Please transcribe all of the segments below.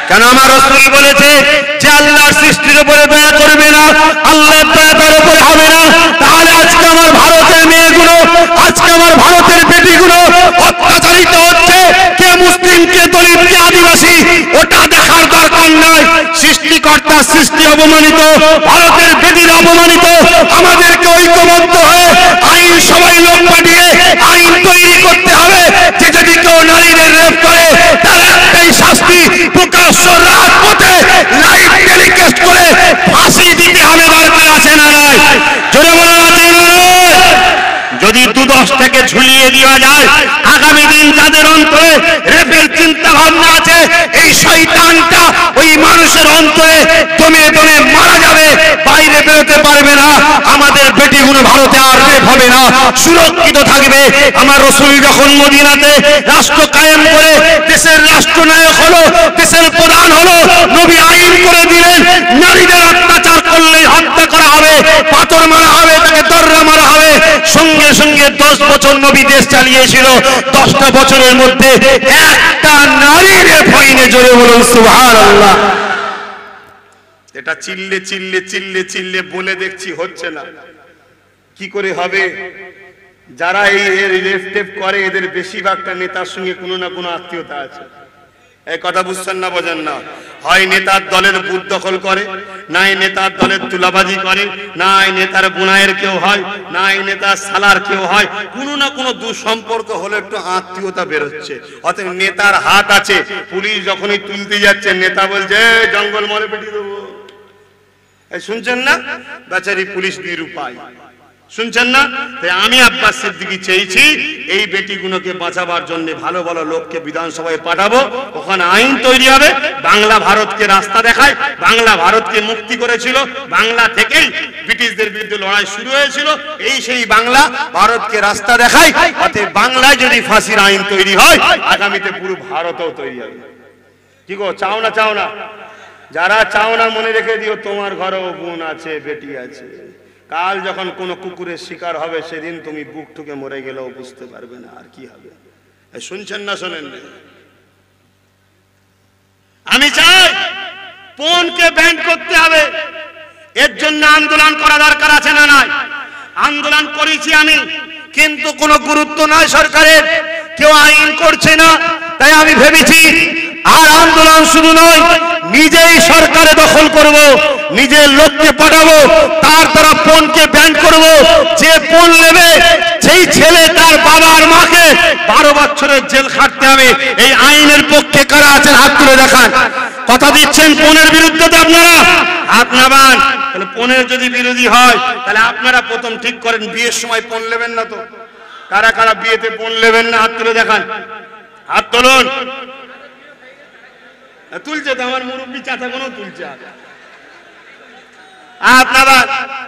কেন আমার রাসূল বলেছে যে আল্লাহর সৃষ্টির উপরে দয়া করবে না, আল্লাহর দয়া তার উপরে হবে না। তাহলে আজকে আমার ভারতের মেয়েগুলো, আজকে আমার ভারতের বেটিগুলো অত্যাচারিত হচ্ছে, কে মুসলিম কে দলিত কে আদিবাসী ওটা দেখার দরকার নাই। সৃষ্টিকর্তার সৃষ্টি অবমানিত, ভারতের বেটিরা অবমানিত। আমাদেরকে ঐক্যবদ্ধ হয়ে আইন সবাই লোক পাঠিয়ে আইন তৈরি করতে হবে যে যদি কেউ নারীদের রেপ করে তার একটাই শাস্তি, প্রকাশ্য রাজপথে লাইভ টেলিকাস্ট করে ফাঁসি দিতে হবে। দরকার আছে না নাই? জোরে বলা আছে না নাই? যদি 2-10 থেকে ঝুলিয়ে দেওয়া যায়, আগামী দিন যাদের অন্তরে রেপের চিন্তা ভাবনা আছে, এই শয়তানটা ওই মানুষের অন্তরে দমে দমে মারা যাবে, বাইরে বেরোতে পারবে না। আমাদের বেটিগুলো ভারতে আর রেপ হবে না, সুরক্ষিত থাকবে। আমার রাসূল যখন মদিনাতে রাষ্ট্র কায়েম করে দেশের রাষ্ট্রনায়ক হলো, দেশের প্রধান হলো, নবী আইন করে দিলেন নারীদের অত্যাচার করলে হত্যা করা হবে, পাথর মারা হবে, তাকে দররা মারা হবে। সঙ্গে সঙ্গে 10 বছর নবী দেশ চালিয়েছিল। 10টা বছরের মধ্যে একটা নারীর ভয়নে জোরে বলুন সুবহানাল্লাহ। এটা চিল্লে চিল্লে চিল্লে চিল্লে বলে দেখছি হচ্ছে না, কি করে হবে? যারা এই রেপ করে এদের বেশিরভাগটা নেতার সঙ্গে কোনো না কোনো আত্মীয়তা আছে। এই কথা বুঝছেন না, বোঝেন না? হয় নেতার দলের বুথ দখল করে, নাই নেতার দলের তুলাবাজি করে, নাই নেতার বোনায়ের কেউ হয়, নাই নেতার সালার কেউ হয়। কোনো না কোনো দুঃসম্পর্ক হলে একটু আত্মীয়তা বেরোচ্ছে। অতএব নেতার হাত আছে। পুলিশ যখনই তুলতে যাচ্ছে নেতা বলছে জঙ্গল মরে পেটিয়ে দেবো। এই শুনছেন না? বেচারি পুলিশ নিরুপায়। শুনছেন না? তাই আমি আব্বাস সিদ্দিকী চেয়েছি এই বেটিগুলোকে বাঁচাবার জন্য ভালো ভালো লোককে বিধানসভায় পাঠাবো, ওখানে আইন তৈরি হবে। বাংলা ভারতকে রাস্তা দেখায়, বাংলা ভারতকে মুক্তি করেছিল, বাংলা থেকেই ব্রিটিশদের বিরুদ্ধে লড়াই শুরু হয়েছিল। এই সেই বাংলা ভারতকে রাস্তা দেখায়। অতএব বাংলায় যদি ফাঁসির আইন তৈরি হয়, আগামীতে পুরো ভারতও তৈরি হবে। কি গো, চাও না? চাও না? যারা চাও না মনে রেখে দিও, তোমার ঘরেও বোন আছে, বেটি আছে। কাল যখন কোনো কুকুরের শিকার হবে সেদিন তুমি বুক ঠুকে মরে গেলেও বুঝতে পারবে না আর কি হবে। শুনছেন না? শোনেন না? আমি চাই পণকে ব্যান করতে হবে। এর জন্য আন্দোলন করা দরকার আছে না নাই? আন্দোলন করেছি আমি, কিন্তু কোনো গুরুত্ব নাই সরকারের, কেউ আইন করছে না। তাই আমি ভেবেছি আর আন্দোলন শুধু নয়, নিজেই সরকারে দখল করব, নিজের লোককে পাঠাবো, তার দ্বারা পণকে ব্যান করব। যে পণ নেবে সেই ছেলে তার বাবা আর মাকে 12 বছরের জেল খাটতে হবে। এই আইনের পক্ষে কারা আছেন হাত তুলে দেখান। কথা দিচ্ছেন পণের বিরুদ্ধে তো আপনারা হাত নামান। তাহলে পণের যদি বিরোধী হয় তাহলে আপনারা প্রথম ঠিক করেন বিয়ের সময় পণ নেবেন না তো? কারা কারা বিয়েতে পণ নেবেন না হাত তুলে দেখান। হাত তুলুন। তুলছে তো আমার মুরব্বী চাচা কোনো তুলছে। আপনারা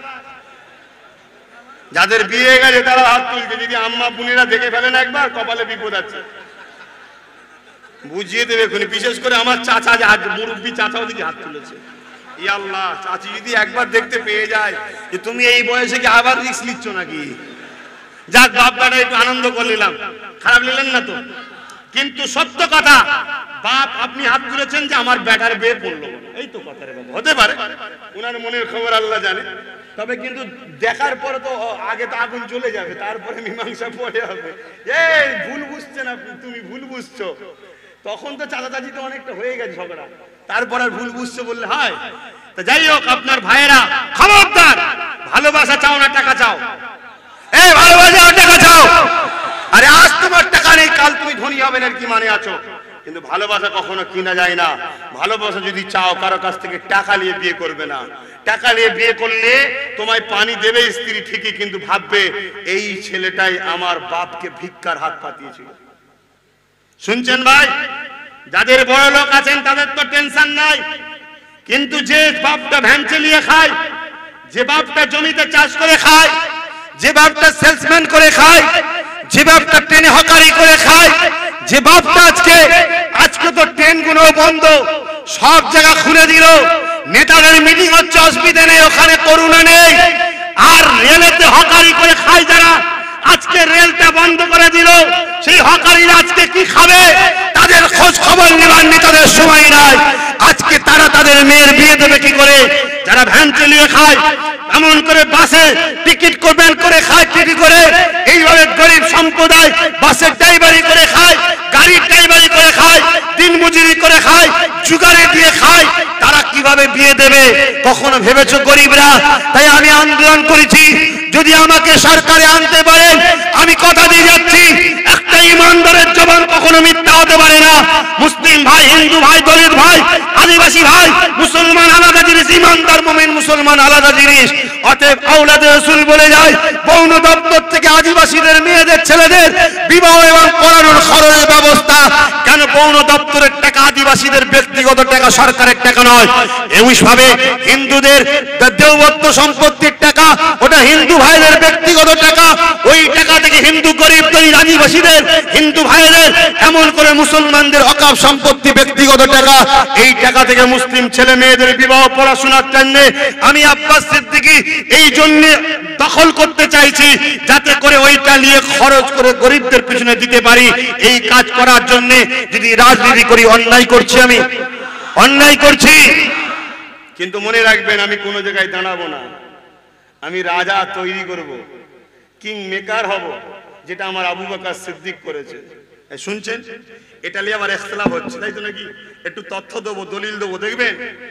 যাদের বিয়ে গেছে তারা হাত তুলছে। যদি আম্মা বোনেরা দেখে ফেলেন একবার, কপালে বিপদ আছে, বুঝিয়ে দেবে এখনই। বিশেষ করে আমার চাচা, যে মুরব্বী চাচাও দিকে হাত তুলেছে। ই আল্লাহ, চাচি যদি একবার দেখতে পেয়ে যায় যে তুমি এই বয়সে কি আবার রিস্ক নিচ্ছ নাকি? যাক, বাপ বেটা একটু আনন্দ করে নিলাম, খারাপ নিলেন না তো? কিন্তু সত্য কথা, বাপ আপনি হাত তুলেছেন যে আমার বেটার বিয়ে পড়লো, এই তো কথা রে বাবা। হতে পারে উনার মনের খবর আল্লাহ জানে। তবে কিন্তু দেখার পরে তো আগে তো আগুন চলে যাবে, তারপরে মীমাংসা পড়ে হবে। এই ভুল বুঝছেন আপনি, তুমি ভুল বুঝছো। তখন তো চাচা চাচি তো অনেকটা হয়ে গেছে ঝগড়া, তারপর আর ভুল বুঝছো বললে হয়? তো যাই হোক, আপনার ভাইয়েরা খবরদার, ভালোবাসা চাও না টাকা চাও। এই ভালোবাসা টাকা চাও। আরে আজ তোমার টাকা নেই, কাল তুমি ধনী হবেন, এর কি মানে আছো? কিন্তু ভালোবাসা কখনো কিনা যায় না। ভালোবাসা যদি চাও, কারো কাছ থেকে টাকা নিয়ে বিয়ে করবে না। টাকা নিয়ে বিয়ে করলে তোমায় পানি দেবে স্ত্রী ঠিকই, কিন্তু ভাববে এই ছেলেটাই আমার বাপকে ভিক্ষার হাত পাতিয়েছিল। শুনছেন ভাই? যাদের বড় লোক আছেন তাদের তো টেনশন নাই, কিন্তু যে বাপটা ভ্যান চালিয়ে খায়, যে বাপটা জমিতে চাষ করে খায়, যে বাপটা সেলসম্যান করে খায়, যে বাপটা ট্রেনে হকারি করে খায়, যে বাপটা আজকে তো ট্রেনগুলো বন্ধ, সব জায়গা খুলে দিল, নেতাদের মিটিং হচ্ছে, অসুবিধা নেই, ওখানে করোনা নেই। আর রেলেতে হকারি করে খায় যারা, আজকে রেলটা বন্ধ করে দিল, সেই হকারিরা আজকে কি খাবে তাদের খোঁজ খবর নেবার নেতাদের সময় নাই। তাদের মেয়ের বিয়ে দেবে কি করে? যারা ভ্যান চালিয়ে খায়, এমন করে বাসে টিকিট করবেন করে খায় টিটি করে, এইভাবে গরিব সম্প্রদায় বাসের ড্রাইভারি করে খায়, গাড়ির ড্রাইভারি করে খায়, দিন মজুরি করে খায়, জুগারে দিয়ে খায়, তারা কিভাবে বিয়ে দেবে? কখনো ভেবেছো গরিবরা? তাই আমি আন্দোলন করেছি, যদি আমাকে সরকারে আনতে পারেন, আমি কথা দিয়ে যাচ্ছি, একটা ইমানদারের জবান কখনো মিথ্যা হতে পারে না। মুসলিম ভাই, হিন্দু ভাই, দলিত ভাই, আদিবাসী ভাই, মুসলমান আলাদা জিনিস, ইমানদার মুমিন মুসলমান আলাদা জিনিস। অতএব আওলাদে রাসূল বলে যায়, বৌন দপ্তর থেকে আদিবাসীদের মেয়েদের ছেলেদের বিবাহ এবং পড়ানোর খরচের ব্যবস্থা কেন? বৌন দপ্তরের টাকা আদিবাসীদের ব্যক্তিগত টাকা, সরকারের টাকা নয়। এমনিভাবে হিন্দুদের দেওবত্ত সম্পত্তির টাকা, ওটা হিন্দু ভাইদের ব্যক্তিগত টাকা, ওই টাকা থেকে হিন্দু গরিব গরিব আদিবাসীদের, হিন্দু ভাইদের, এমন করে মুসলমানদের অকাপ সম্পত্তি ব্যক্তিগত টাকা, এই টাকা থেকে মুসলিম ছেলে মেয়েদের বিবাহ পড়াশোনার জন্য আমি আব্বাস সিদ্দিকী এই জন্য দখল করতে চাইছি, যাতে করে ওইটা নিয়ে খরচ করে গরিবদের পিছনে দিতে পারি। এই কাজ করার জন্য যদি রাজনীতি করি, অন্যায় করছি, আমি অন্যায় করছি। কিন্তু মনে রাখবেন, আমি কোনো জায়গায় দাঁড়াবো না, আমি রাজা তৈরি করব, কিং মেকার হব, যেটা আমার আবু বকর সিদ্দিক করেছে। শুনছেন? এটা নিয়ে আবার ইখতিলাফ হচ্ছে, তাই তো নাকি? একটু তথ্য দেবো, দলিল দেবো, দেখবেন?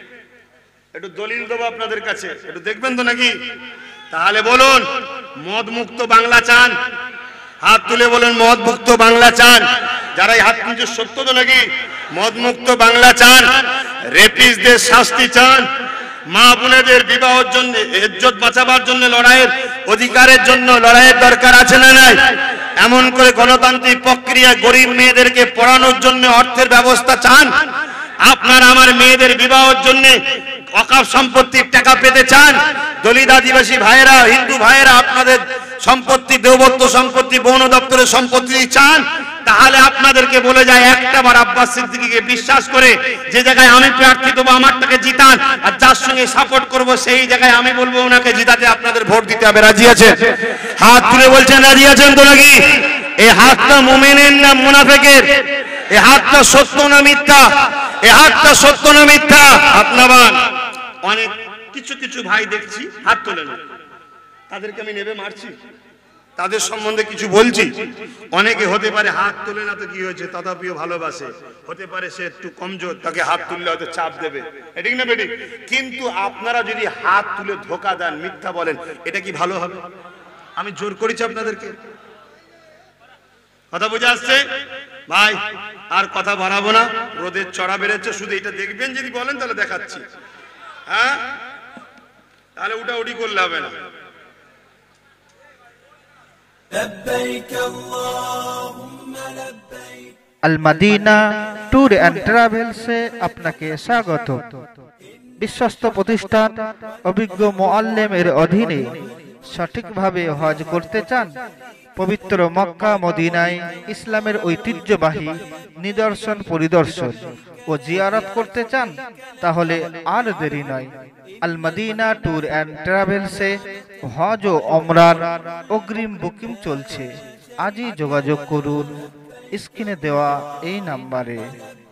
একটু দলিল দেবো আপনাদের কাছে, একটু দেখবেন তো নাকি? তাহলে বলুন, মদ মুক্ত বাংলা চান? হাত তুলে বলুন, মদ মুক্ত বাংলা চান? যারা এই হাত তুলছে সত্য তো নাকি? মদ মুক্ত বাংলা চান? রেপিস্টদের শাস্তি চান? মা বোনেদের বিবাহের জন্য, ইজ্জত বাঁচাবার জন্য, লড়াইয়ের অধিকারের জন্য লড়াইয়ের দরকার আছে না নাই? এমন করে গণতান্ত্রিক প্রক্রিয়া গরিব মেয়েদেরকে পড়ানোর জন্য অর্থের ব্যবস্থা চান? আপনার আমার মেয়েদের বিবাহের জন্য অকাপ সম্পত্তির টাকা পেতে চান? দলিত আদিবাসী ভাইয়েরা, হিন্দু ভাইয়েরা আপনাদের সম্পত্তি, দেওবত্ত সম্পত্তি, বন দপ্তরের সম্পত্তি চান? তাহলে আপনাদেরকে বলে যায়, একটা বার আব্বাস সিদ্দিকীকে বিশ্বাস করে যে জায়গায় আমি প্রার্থী দেবো, আমারটাকে জিতান, আর যার সঙ্গে সাপোর্ট করব সেই জায়গায় আমি বলবো ওনাকে জিতাতে আপনাদের ভোট দিতে হবে। রাজি আছেন? হাত তুলে বলছেন রাজি আছেন তো নাকি? এই হাতটা মুমিনের না মুনাফিকের? এই হাতটা সত্য না মিথ্যা? এই হাতটা সত্য না মিথ্যা? আপনার অনেক কিছু কিছু ভাই দেখছি হাত তোলে না, তাদেরকে আমি নেবে মারছি, তাদের সম্বন্ধে কিছু বলছি। অনেকে হতে পারে হাত তোলে না তো কি হয়েছে, তথাপিও ভালোবাসে, হতে পারে সে একটু কমজোর, তাকে হাত তুললে হয়তো চাপ দেবে, ঠিক না বেটি? কিন্তু আপনারা যদি হাত তুলে ধোকা দেন, মিথ্যা বলেন, এটা কি ভালো হবে? আমি জোর করেছি আপনাদেরকে? কথা বুঝে আসছে ভাই? আর কথা বাড়াবো না, রোদের চড়া বেড়েছে, শুধু এটা দেখবেন, যদি বলেন তাহলে দেখাচ্ছি। হ্যাঁ, তাহলে উঠাউঠি করলে হবে না। আল মদিনা ট্যুর অ্যান্ড ট্রাভেলসে আপনাকে স্বাগত। বিশ্বস্ত প্রতিষ্ঠান, অভিজ্ঞ মুআল্লিমের অধীনে সঠিকভাবে হজ করতে চান? পবিত্র মক্কা মদিনায় ইসলামের ঐতিহ্যবাহী নিদর্শন পরিদর্শন ও জিয়ারত করতে চান? তাহলে আর দেরি নয়, আল মদিনা ট্যুর অ্যান্ড ট্রাভেলসে হজ ও ওমরার অগ্রিম বুকিং চলছে। আজই যোগাযোগ করুন স্ক্রিনে দেওয়া এই নাম্বারে।